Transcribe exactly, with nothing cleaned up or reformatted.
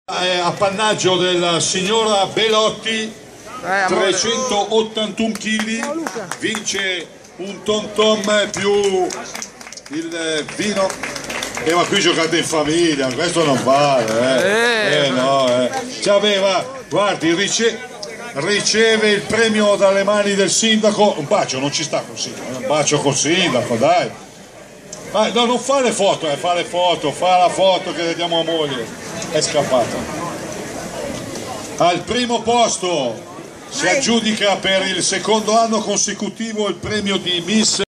Eh, appannaggio della signora Belotti, trecentottantuno chili, vince un tom tom più il vino. E eh, ma qui giocate in famiglia, questo non vale, eh, eh no, eh. C'aveva, guardi, rice riceve il premio dalle mani del sindaco. Un bacio, non ci sta col sindaco, un bacio col sindaco, dai. Ah, no, non fa le foto, eh, fa le foto, fa la foto che le diamo a moglie. È scappata. Al primo posto si aggiudica per il secondo anno consecutivo il premio di Miss